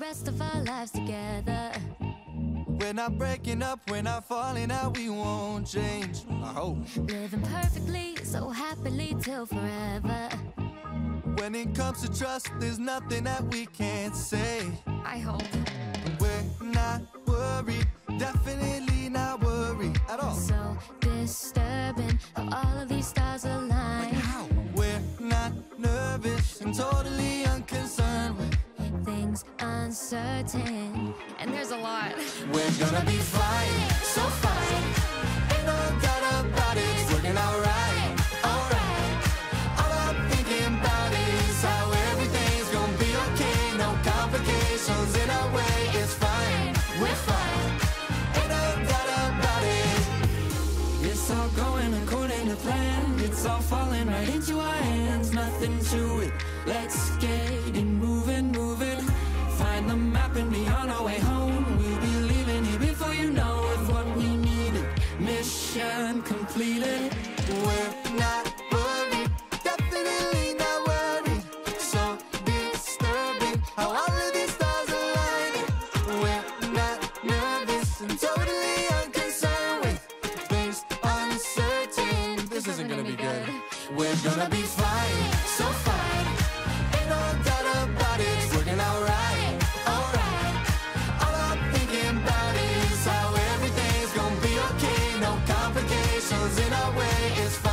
rest of our lives together. We're not breaking up, we're not falling out, we won't change, I hope. Living perfectly, so happily till forever. When it comes to trust, there's nothing that we can't say. I hope. We're not worried, definitely not worried at all. So disturbing how all of these stars align. Like how? We're not nervous and totally unconcerned with things uncertain, and there's a lot. We're gonna be fine, so fine. Ain't no doubt about it, it's working out right, alright. All I'm thinking about is how everything's gonna be okay. No complications in our way, it's fine, we're fine. Ain't no doubt about it. It's all going according to plan. It's all falling right into our hands. Nothing to it, let's get it moving, moving. Find the map and be on our way home. We'll be leaving here before you know it. What we needed, mission completed. We're not worried, definitely not worried. So disturbing how all of these stars align. We're not nervous and totally unconcerned with things uncertain. This isn't gonna be good. We're gonna be fine, so fine. Ain't no doubt about it, it's working out right, alright. All I'm thinking about is how everything's gonna be okay. No complications in our way, it's fine.